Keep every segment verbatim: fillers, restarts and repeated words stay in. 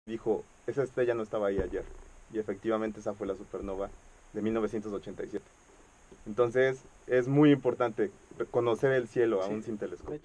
dijo, esa estrella no estaba ahí ayer. Y efectivamente esa fue la supernova de mil novecientos ochenta y siete. Entonces es muy importante conocer el cielo aún sí. sin telescopio.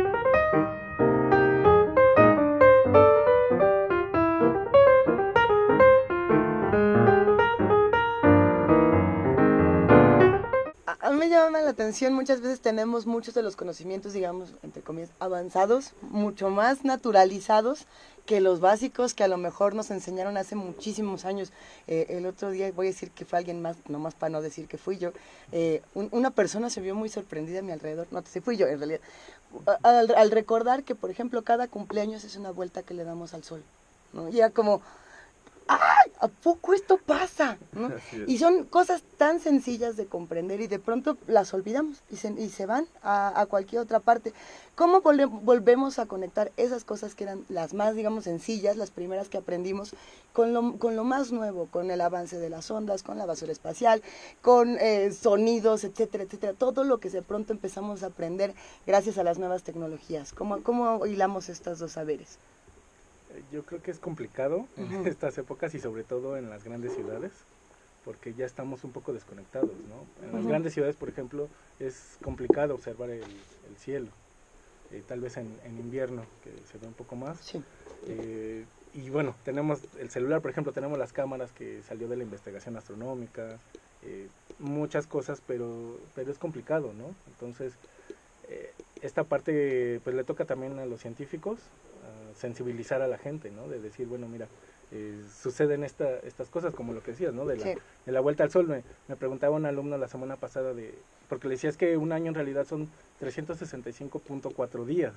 A mí me llama la atención, muchas veces tenemos muchos de los conocimientos, digamos, entre comillas, avanzados, mucho más naturalizados que los básicos que a lo mejor nos enseñaron hace muchísimos años. Eh, el otro día, voy a decir que fue alguien más, nomás para no decir que fui yo, eh, un, una persona se vio muy sorprendida a mi alrededor, no, sí fui yo en realidad, al, al recordar que, por ejemplo, cada cumpleaños es una vuelta que le damos al sol, ¿no? Ya como... ¡ay! ¿A poco esto pasa? ¿No? Y son cosas tan sencillas de comprender y de pronto las olvidamos y se, y se van a, a cualquier otra parte. ¿Cómo volve, volvemos a conectar esas cosas que eran las más, digamos, sencillas, las primeras que aprendimos, con lo, con lo más nuevo, con el avance de las ondas, con la basura espacial, con eh, sonidos, etcétera, etcétera? Todo lo que de pronto empezamos a aprender gracias a las nuevas tecnologías. ¿Cómo, cómo hilamos estos dos saberes? Yo creo que es complicado en uh-huh. estas épocas y sobre todo en las grandes ciudades, porque ya estamos un poco desconectados, ¿no? En uh-huh. las grandes ciudades, por ejemplo, es complicado observar el, el cielo, eh, tal vez en, en invierno, que se ve un poco más. Sí. Eh, y bueno, tenemos el celular, por ejemplo, tenemos las cámaras que salió de la investigación astronómica, eh, muchas cosas, pero, pero es complicado, ¿no? Entonces, eh, esta parte pues le toca también a los científicos, sensibilizar a la gente, ¿no? De decir, bueno, mira, eh, suceden esta, estas cosas, como lo que decías, ¿no? De la, sí. de la vuelta al sol. Me, me preguntaba un alumno la semana pasada, de porque le decías que un año en realidad son trescientos sesenta y cinco punto cuatro días.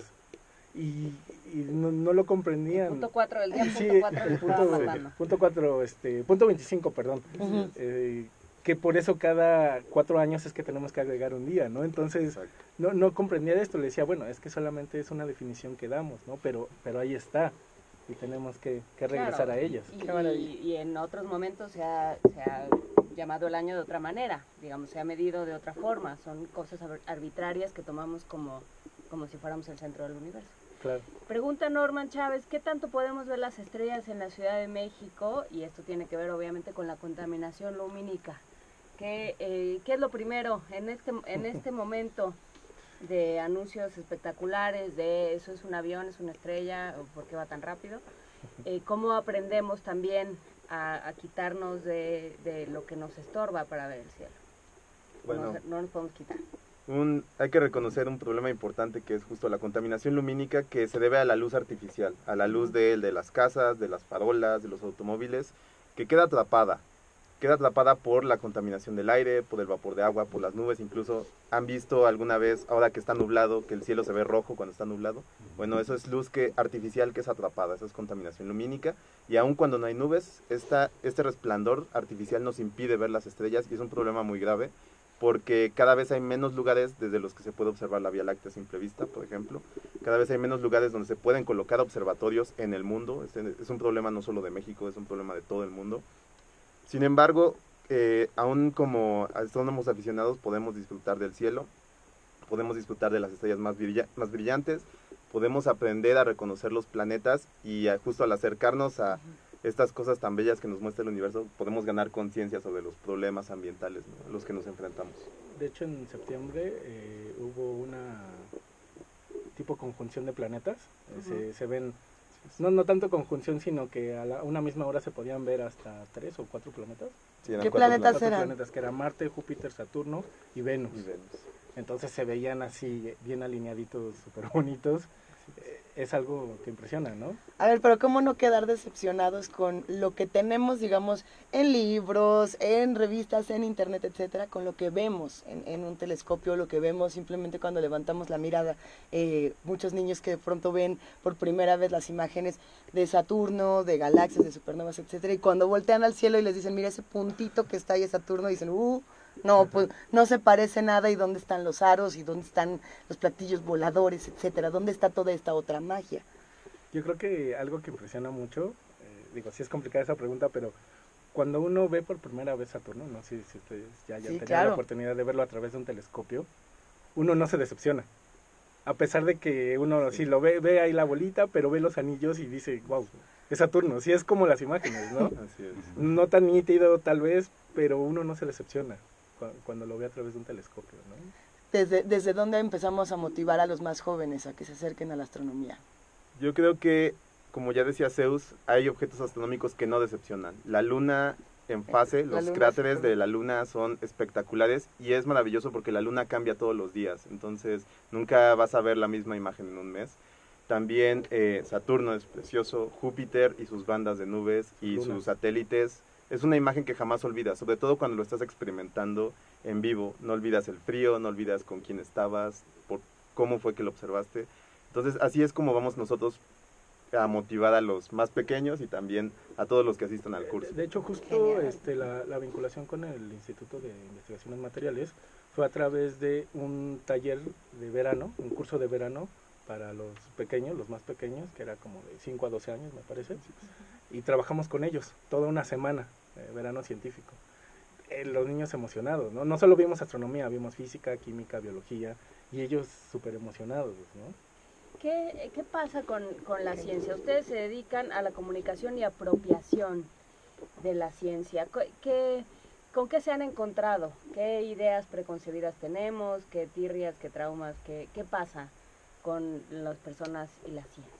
Y, y no, no lo comprendían. El punto cuatro del día, sí, punto cuatro el punto, punto cuatro, este, punto veinticinco, perdón. Uh-huh. Eh, que por eso cada cuatro años es que tenemos que agregar un día, ¿no? Entonces, no, no comprendía esto, le decía, bueno, es que solamente es una definición que damos, ¿no? Pero, pero ahí está, y tenemos que, que regresar claro, a ellas. Y, y, y en otros momentos se ha, se ha llamado el año de otra manera, digamos, se ha medido de otra forma, son cosas arbitrarias que tomamos como, como si fuéramos el centro del universo. Claro. Pregunta Norman Chávez, ¿qué tanto podemos ver las estrellas en la Ciudad de México? Y esto tiene que ver obviamente con la contaminación lumínica. ¿Qué, eh, ¿qué es lo primero en este, en este momento de anuncios espectaculares de eso es un avión, es una estrella, o por qué va tan rápido? Eh, ¿Cómo aprendemos también a, a quitarnos de, de lo que nos estorba para ver el cielo? Bueno, no, no nos podemos quitar. Un, hay que reconocer un problema importante que es justo la contaminación lumínica, que se debe a la luz artificial, a la luz de, de las casas, de las farolas, de los automóviles, que queda atrapada. Queda atrapada por la contaminación del aire, por el vapor de agua, por las nubes. Incluso han visto alguna vez, ahora que está nublado, que el cielo se ve rojo cuando está nublado. Bueno, eso es luz que, artificial que es atrapada, eso es contaminación lumínica. Y aun cuando no hay nubes, esta, este resplandor artificial nos impide ver las estrellas y es un problema muy grave, porque cada vez hay menos lugares desde los que se puede observar la Vía Láctea a simple vista, por ejemplo. Cada vez hay menos lugares donde se pueden colocar observatorios en el mundo. Es, es un problema no solo de México, es un problema de todo el mundo. Sin embargo, eh, aún como astrónomos aficionados podemos disfrutar del cielo, podemos disfrutar de las estrellas más, brilla más brillantes, podemos aprender a reconocer los planetas y a, justo al acercarnos a estas cosas tan bellas que nos muestra el universo, podemos ganar conciencia sobre los problemas ambientales, ¿no?, a los que nos enfrentamos. De hecho, en septiembre eh, hubo una tipo conjunción de planetas, uh-huh. se, se ven... No, no tanto conjunción, sino que a la, una misma hora se podían ver hasta tres o cuatro planetas. Sí, ¿qué planetas cuatro eran? Planetas, que eran Marte, Júpiter, Saturno y Venus. Y Venus. Entonces se veían así, bien alineaditos, súper bonitos. Eh, es algo que impresiona, ¿no? A ver, pero ¿cómo no quedar decepcionados con lo que tenemos, digamos, en libros, en revistas, en internet, etcétera, con lo que vemos en, en un telescopio, lo que vemos simplemente cuando levantamos la mirada? Eh, muchos niños que de pronto ven por primera vez las imágenes de Saturno, de galaxias, de supernovas, etcétera, y cuando voltean al cielo y les dicen, mira ese puntito que está ahí es Saturno, dicen, uh... no, pues no se parece nada, y dónde están los aros, y dónde están los platillos voladores, etcétera, dónde está toda esta otra magia. Yo creo que algo que impresiona mucho, eh, digo, sí es complicada esa pregunta, pero cuando uno ve por primera vez Saturno, no sé si ustedes ya hayan sí, tenido claro. la oportunidad de verlo a través de un telescopio, uno no se decepciona, a pesar de que uno sí, sí lo ve, ve ahí la bolita, pero ve los anillos y dice, wow, es Saturno, sí es como las imágenes, ¿no? Así es. No tan nítido tal vez, pero uno no se decepciona cu- cuando lo ve a través de un telescopio, ¿no? ¿Desde, desde dónde empezamos a motivar a los más jóvenes a que se acerquen a la astronomía? Yo creo que, como ya decía Zeus, hay objetos astronómicos que no decepcionan. La luna en fase, La los luna cráteres es- de la luna son espectaculares y es maravilloso porque la luna cambia todos los días, entonces nunca vas a ver la misma imagen en un mes. También eh, Saturno es precioso, Júpiter y sus bandas de nubes y Luna. sus satélites. Es una imagen que jamás olvidas, sobre todo cuando lo estás experimentando en vivo. No olvidas el frío, no olvidas con quién estabas, por cómo fue que lo observaste. Entonces así es como vamos nosotros a motivar a los más pequeños y también a todos los que asistan al curso. De, de hecho, justo Genial. este, la, la vinculación con el Instituto de Investigaciones Materiales fue a través de un taller de verano, un curso de verano para los pequeños, los más pequeños, que era como de cinco a doce años, me parece, y trabajamos con ellos toda una semana, eh, verano científico. Eh, los niños emocionados, ¿no? No solo vimos astronomía, vimos física, química, biología, y ellos súper emocionados, ¿no? ¿Qué, qué pasa con, con la ciencia? Ustedes se dedican a la comunicación y apropiación de la ciencia. Co- ¿Qué, ¿Con qué se han encontrado? ¿Qué ideas preconcebidas tenemos? ¿Qué tirrias, qué traumas? ¿Qué, qué pasa con las personas y la ciencia?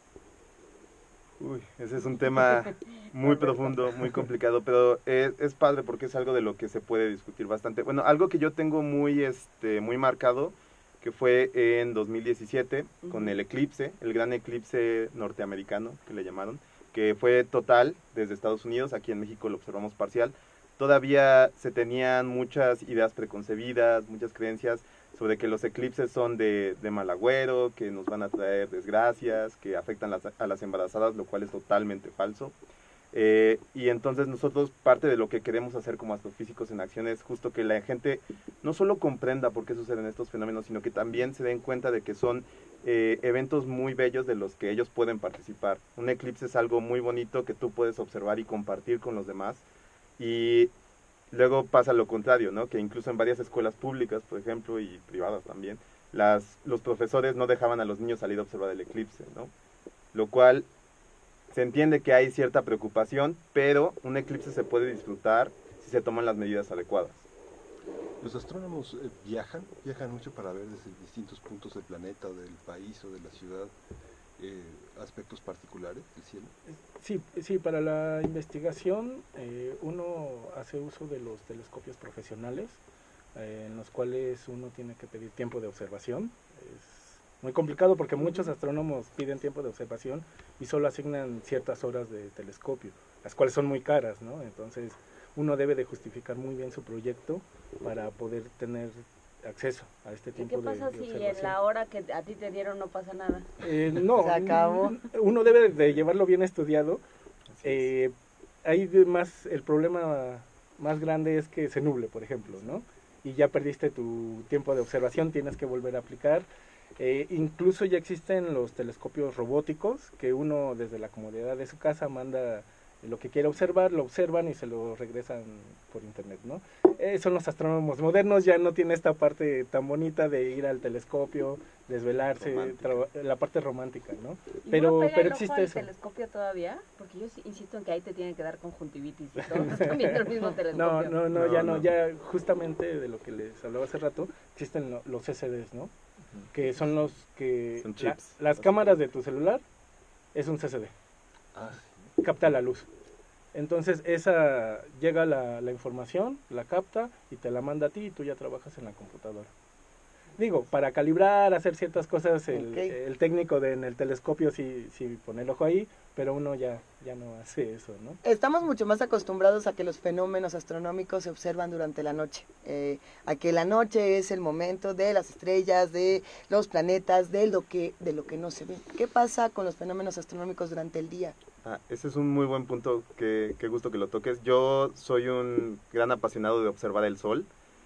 Uy, ese es un tema muy profundo, muy complicado, pero es, es padre porque es algo de lo que se puede discutir bastante. Bueno, algo que yo tengo muy, este, muy marcado, que fue en dos mil diecisiete, con Ujú. el eclipse, el gran eclipse norteamericano, que le llamaron, que fue total desde Estados Unidos, aquí en México lo observamos parcial. Todavía se tenían muchas ideas preconcebidas, muchas creencias sobre que los eclipses son de, de mal agüero, que nos van a traer desgracias, que afectan las, a las embarazadas, lo cual es totalmente falso. Eh, y entonces nosotros parte de lo que queremos hacer como astrofísicos en acción es justo que la gente no solo comprenda por qué suceden estos fenómenos, sino que también se den cuenta de que son eh, eventos muy bellos de los que ellos pueden participar. Un eclipse es algo muy bonito que tú puedes observar y compartir con los demás. Y luego pasa lo contrario, ¿no? Que incluso en varias escuelas públicas, por ejemplo, y privadas también, las, los profesores no dejaban a los niños salir a observar el eclipse, ¿no? Lo cual se entiende que hay cierta preocupación, pero un eclipse se puede disfrutar si se toman las medidas adecuadas. Los astrónomos eh, viajan, viajan mucho para ver desde distintos puntos del planeta o del país o de la ciudad eh, aspectos particulares del cielo. Sí, sí, para la investigación eh, uno hace uso de los telescopios profesionales, eh, en los cuales uno tiene que pedir tiempo de observación. Es muy complicado porque muchos astrónomos piden tiempo de observación y solo asignan ciertas horas de telescopio, las cuales son muy caras, ¿no? Entonces uno debe de justificar muy bien su proyecto para poder tener acceso a este ¿Y tiempo qué de, pasa de si en observación. la hora que a ti te dieron no pasa nada? Eh, no, Se acabó. uno debe de llevarlo bien estudiado. Eh, hay de más, el problema más grande es que se nuble, por ejemplo, ¿no? Y ya perdiste tu tiempo de observación, tienes que volver a aplicar. Eh, incluso ya existen los telescopios robóticos que uno desde la comodidad de su casa manda lo que quiere observar, lo observan y se lo regresan por internet, ¿no? Eh, son los astrónomos modernos, ya no tiene esta parte tan bonita de ir al telescopio, desvelarse, Romántica. traba- la parte romántica, ¿no? ¿Y Pero, uno pega pero el ojo existe al eso. telescopio todavía? Porque yo sí insisto en que ahí te tienen que dar conjuntivitis y todo, están viendo el mismo No, telescopio. no, no, No, ya no, no. ya justamente de lo que les hablaba hace rato, existen lo- los C C Ds, ¿no? Que son los que... Son la- chips. las cámaras de tu celular es un C C D, Ah, capta la luz. Entonces esa llega la, la información, la capta y te la manda a ti y tú ya trabajas en la computadora. Digo, para calibrar, hacer ciertas cosas, el, Ok. el técnico de, en el telescopio sí, sí pone el ojo ahí, pero uno ya, ya no hace eso, ¿no? Estamos mucho más acostumbrados a que los fenómenos astronómicos se observan durante la noche, eh, a que la noche es el momento de las estrellas, de los planetas, de lo que, de lo que no se ve. ¿Qué pasa con los fenómenos astronómicos durante el día? Ah, ese es un muy buen punto, que, qué gusto que lo toques. Yo soy un gran apasionado de observar el sol.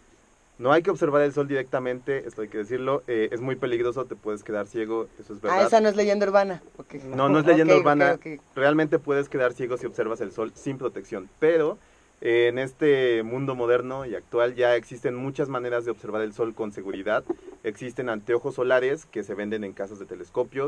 No hay que observar el sol directamente, esto hay que decirlo, eh, es muy peligroso, te puedes quedar ciego, eso es verdad. Ah, esa no es leyenda urbana. Okay. No, no es leyenda Ok, urbana, ok, ok. realmente puedes quedar ciego si observas el sol sin protección, pero eh, en este mundo moderno y actual ya existen muchas maneras de observar el sol con seguridad. Existen anteojos solares que se venden en casas de telescopios,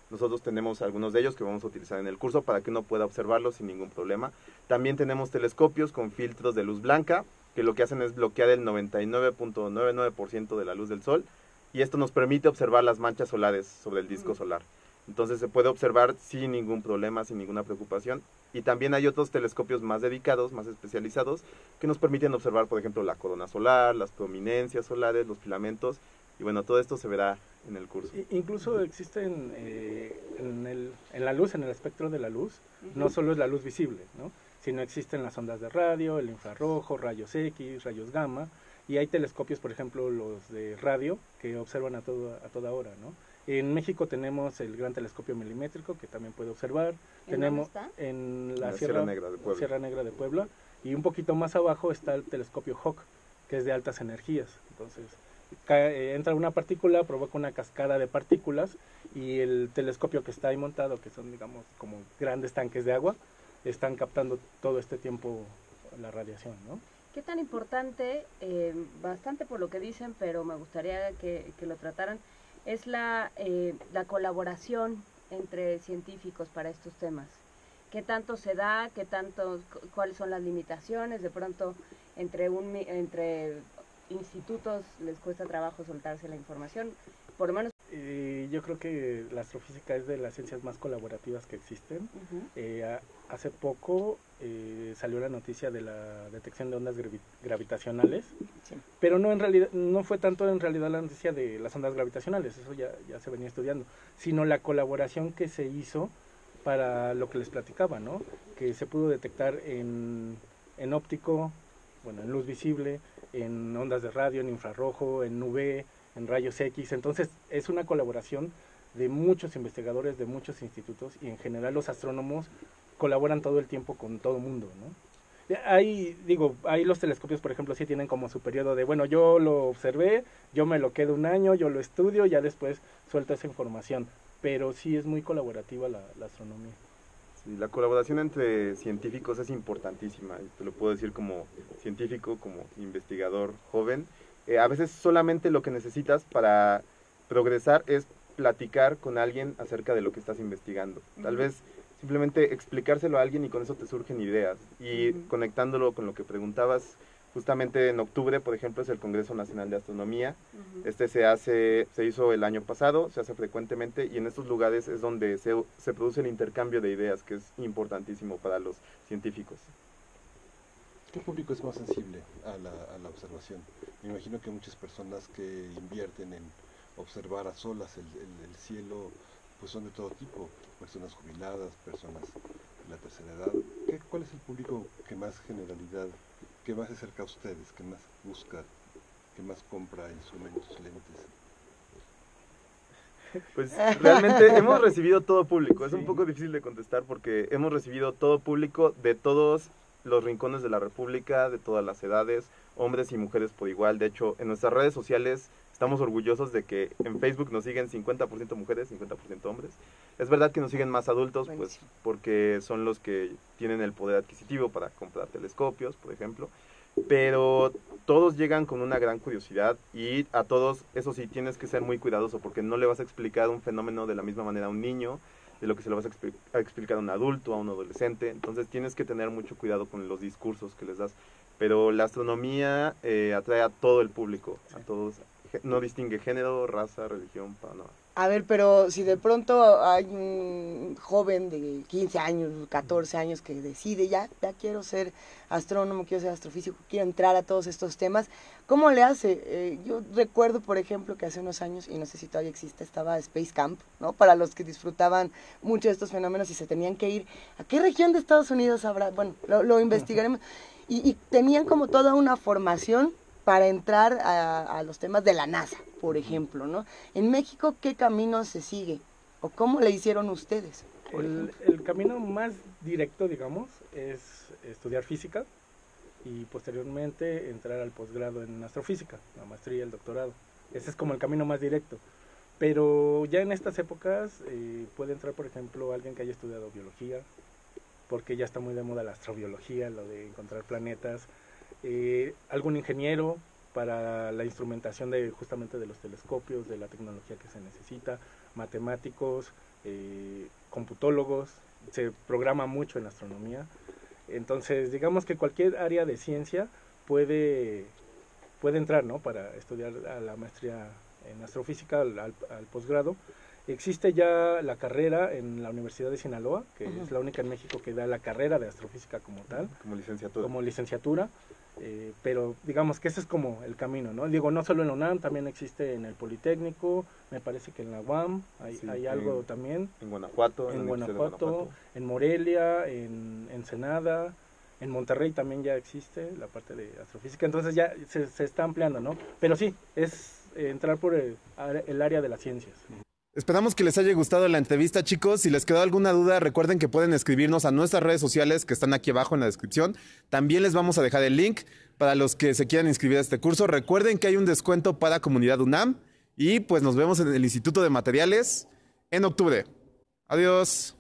Nosotros tenemos algunos de ellos que vamos a utilizar en el curso para que uno pueda observarlos sin ningún problema. También tenemos telescopios con filtros de luz blanca, que lo que hacen es bloquear el noventa y nueve punto noventa y nueve por ciento de la luz del sol, y esto nos permite observar las manchas solares sobre el disco solar. Entonces se puede observar sin ningún problema, sin ninguna preocupación. Y también hay otros telescopios más dedicados, más especializados, que nos permiten observar, por ejemplo, la corona solar, las prominencias solares, los filamentos. Y bueno, todo esto se verá en el curso. Incluso existen eh, en, el, en la luz, en el espectro de la luz, uh-huh. no solo es la luz visible, ¿no? Sino existen las ondas de radio, el infrarrojo, rayos X, rayos gamma, y hay telescopios, por ejemplo, los de radio, que observan a, todo, a toda hora, ¿no? En México tenemos el gran telescopio milimétrico, que también puede observar. ¿En tenemos dónde está? En la, la Sierra, Sierra, Negra de Puebla. Sierra Negra de Puebla, y un poquito más abajo está el telescopio Hawk, que es de altas energías. Entonces, cae, entra una partícula, provoca una cascada de partículas, y el telescopio que está ahí montado, que son, digamos, como grandes tanques de agua, están captando todo este tiempo la radiación, ¿no? ¿Qué tan importante, eh, bastante por lo que dicen, pero me gustaría que, que lo trataran, es la, eh, la colaboración entre científicos para estos temas? ¿Qué tanto se da? ¿Qué tanto, cuáles son las limitaciones? De pronto, entre, un, entre institutos les cuesta trabajo soltarse la información, por lo menos. Eh, yo creo que la astrofísica es de las ciencias más colaborativas que existen. Uh-huh. eh, a, hace poco eh, salió la noticia de la detección de ondas gravi gravitacionales, sí. pero no en realidad no fue tanto en realidad la noticia de las ondas gravitacionales, eso ya, ya se venía estudiando, sino la colaboración que se hizo para lo que les platicaba, ¿no? Que se pudo detectar en, en óptico, bueno, en luz visible, en ondas de radio, en infrarrojo, en U V, en rayos X. Entonces es una colaboración de muchos investigadores, de muchos institutos, y en general los astrónomos colaboran todo el tiempo con todo el mundo, ¿no? Hay, digo, ahí los telescopios, por ejemplo, sí tienen como su periodo de, bueno, yo lo observé, yo me lo quedo un año, yo lo estudio, ya después suelto esa información, pero sí es muy colaborativa la, la astronomía. Sí, la colaboración entre científicos es importantísima, y te lo puedo decir como científico, como investigador joven. Eh, a veces solamente lo que necesitas para progresar es platicar con alguien acerca de lo que estás investigando. Tal uh-huh. vez simplemente explicárselo a alguien y con eso te surgen ideas. Y uh-huh. conectándolo con lo que preguntabas, justamente en octubre, por ejemplo, es el Congreso Nacional de Astronomía. Uh-huh. Este se hace, se hizo el año pasado, se hace frecuentemente, y en estos lugares es donde se, se produce el intercambio de ideas, que es importantísimo para los científicos. ¿Qué público es más sensible a la, a la observación? Me imagino que muchas personas que invierten en observar a solas el, el, el cielo, pues son de todo tipo, personas jubiladas, personas de la tercera edad. ¿Qué, ¿Cuál es el público que más generalidad, que más se acerca a ustedes, que más busca, que más compra instrumentos, lentes? Pues realmente hemos recibido todo público. Es sí. un poco difícil de contestar porque hemos recibido todo público de todos los rincones de la República, de todas las edades, hombres y mujeres por igual. De hecho, en nuestras redes sociales estamos orgullosos de que en Facebook nos siguen cincuenta por ciento mujeres, cincuenta por ciento hombres. Es verdad que nos siguen más adultos, pues porque son los que tienen el poder adquisitivo para comprar telescopios, por ejemplo. Pero todos llegan con una gran curiosidad y a todos, eso sí, tienes que ser muy cuidadoso porque no le vas a explicar un fenómeno de la misma manera a un niño, de lo que se lo vas a, expl a explicar a un adulto, a un adolescente. Entonces tienes que tener mucho cuidado con los discursos que les das. Pero la astronomía eh, atrae a todo el público, sí. a todos. No distingue género, raza, religión, para nada. A ver, pero si de pronto hay un joven de quince años, catorce años que decide, ya, ya quiero ser astrónomo, quiero ser astrofísico, quiero entrar a todos estos temas, ¿cómo le hace? Eh, yo recuerdo, por ejemplo, que hace unos años, y no sé si todavía existe, estaba Space Camp, ¿no? Para los que disfrutaban mucho de estos fenómenos y se tenían que ir. ¿A qué región de Estados Unidos habrá? Bueno, lo, lo investigaremos. Y, y tenían como toda una formación para entrar a, a los temas de la NASA, por ejemplo, ¿no? En México, ¿qué camino se sigue? ¿O cómo le hicieron ustedes? El, el camino más directo, digamos, es estudiar física y posteriormente entrar al posgrado en astrofísica, la maestría, el doctorado. Ese es como el camino más directo. Pero ya en estas épocas eh, puede entrar, por ejemplo, alguien que haya estudiado biología, porque ya está muy de moda la astrobiología, lo de encontrar planetas, eh, algún ingeniero, para la instrumentación de justamente de los telescopios, de la tecnología que se necesita, matemáticos, eh, computólogos, se programa mucho en astronomía. Entonces, digamos que cualquier área de ciencia puede, puede entrar, ¿no?, para estudiar a la maestría en astrofísica, al, al, al posgrado. Existe ya la carrera en la Universidad de Sinaloa, que uh-huh. es la única en México que da la carrera de astrofísica como tal. Como licenciatura. Como licenciatura. Eh, pero digamos que ese es como el camino, ¿no? Digo, no solo en la UNAM, también existe en el Politécnico, me parece que en la U A M hay, sí, hay algo en, también. En Guanajuato. En, en Guanajuato, Guanajuato, en Morelia, en Ensenada, en Monterrey también ya existe la parte de astrofísica, entonces ya se, se está ampliando, ¿no? Pero sí, es eh, entrar por el, el área de las ciencias. Esperamos que les haya gustado la entrevista, chicos. Si les quedó alguna duda, recuerden que pueden escribirnos a nuestras redes sociales que están aquí abajo en la descripción. También les vamos a dejar el link para los que se quieran inscribir a este curso. Recuerden que hay un descuento para Comunidad UNAM y pues nos vemos en el Instituto de Materiales en octubre. Adiós.